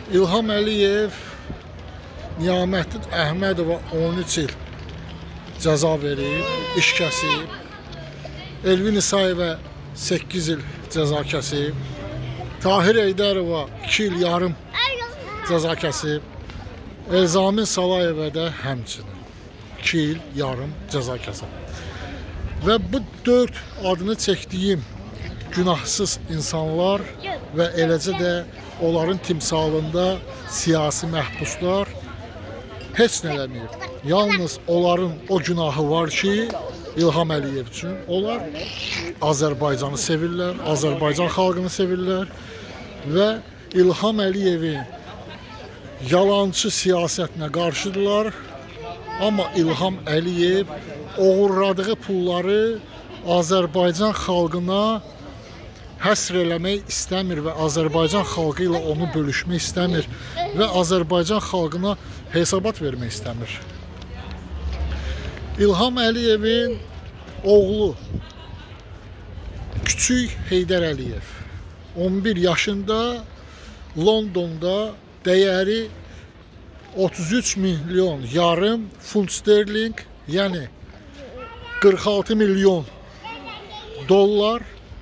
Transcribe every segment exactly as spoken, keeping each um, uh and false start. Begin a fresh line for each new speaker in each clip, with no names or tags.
İlham Əliyev Niyaməddin Əhmədova on üç il cəza verib, iş kəsib. Elvin İsayevə səkkiz il cəza kəsib. Tahir Eydərova iki il yarım cəza kəsib. Elzamin Salayevə də həmçinin iki il yarım cəza kəsib. Və bu dörd adını çəkdiyim günahsız insanlar və eləcə də onların timsalında siyasi məhbuslar heç nə eləməyib. Yalnız onların o günahı var ki, İlham Əliyev üçün onlar Azərbaycanı sevirlər, Azərbaycan xalqını sevirlər və İlham Əliyevin yalancı siyasətinə qarşıdırlar. Amma İlham Əliyev oğurladığı pulları Azərbaycan xalqına həsr eləmək istəmir və Azərbaycan xalqı ilə onu bölüşmək istəmir və Azərbaycan xalqına hesabat vermək istəmir. İlham Əliyevin oğlu Küçük Heydər Əliyev on bir yaşında Londonda dəyəri otuz üç milyon yarım funt sterling, yəni qırx altı milyon dollar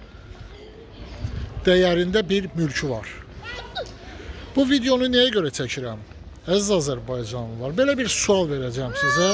dəyərində bir mülkü var. Bu videonu nəyə görə çəkirəm? Əziz Azərbaycanlılar, belə bir sual verəcəm sizə.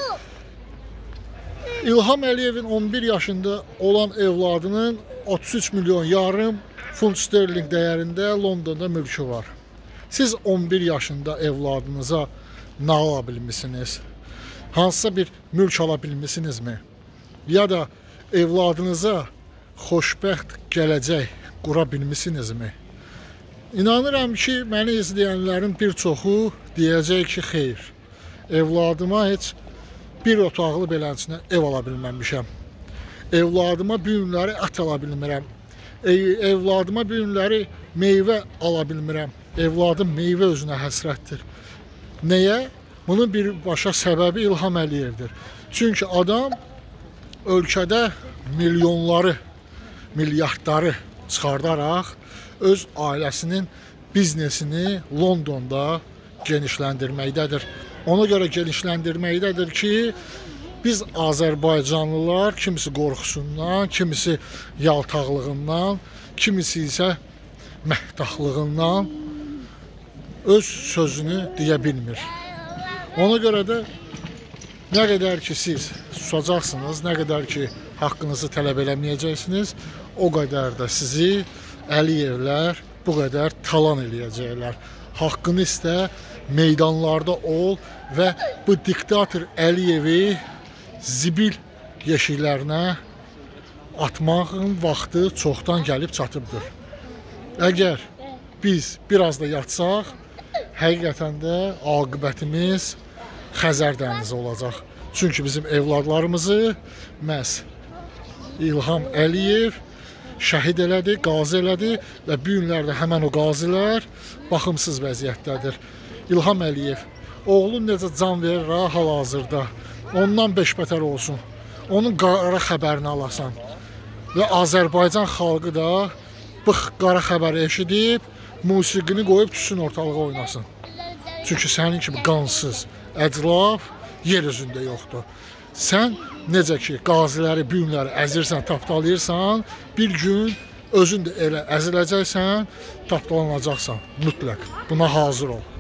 İlham Əliyevin on bir yaşında olan evladının otuz üç milyon yarım funt sterling dəyərində Londonda mülkü var. Siz on bir yaşında evladınıza nə ala bilmisiniz? Hansısa bir mülk ala bilmisinizmi? Ya da evladınıza xoşbəxt gələcək qura bilmisinizmi? İnanıram ki, məni izləyənlərin bir çoxu deyəcək ki, xeyr, evladıma heç bir otaqlı beləsinə ev ala bilməmişəm. Evladıma bu günləri ət ala bilmirəm. Evladıma bu günləri meyvə ala bilmirəm. Evladım meyvə özünə həsrətdir. Nəyə? Bunun birbaşa səbəbi İlham Əliyevdir. Çünki adam ölkədə milyonları, milyardları çıxardaraq öz ailəsinin biznesini Londonda genişləndirməkdədir. Ona görə genişləndirməkdədir ki, biz Azərbaycanlılar kimisi qorxusundan, kimisi yaltaqlığından, kimisi isə məhtahlığından öz sözünü deyə bilmir. Ona görə də nə qədər ki siz susacaqsınız, nə qədər ki haqqınızı tələb eləməyəcəksiniz, o qədər də sizi Əliyevlər bu qədər talan eləyəcəklər. Haqqını istə, meydanlarda ol və bu diktator Əliyevi zibil yeşiklərinə atmağın vaxtı çoxdan gəlib çatıbdır. Əgər biz biraz da yatsaq, həqiqətən də aqibətimiz Xəzər dənizi olacaq. Çünki bizim evladlarımızı məhz İlham Əliyev şəhid elədi, qazi elədi və bu günlərdə həmən o qazilər baxımsız vəziyyətdədir. İlham Əliyev, oğlun necə can verir hal-hazırda, ondan beş bətər olsun, onun qara xəbərini alasan və Azərbaycan xalqı da bu qara xəbəri eşidib, musiqini qoyub düşsün ortalığa oynasın. Çünki sənin kimi qansız, əclaf yer üzündə yoxdur. Sən necə ki qaziləri, bu günləri əzirsən, tapdalayırsan, bir gün özün də elə əziləcəksən, tapdalanacaqsan mütləq. Buna hazır ol.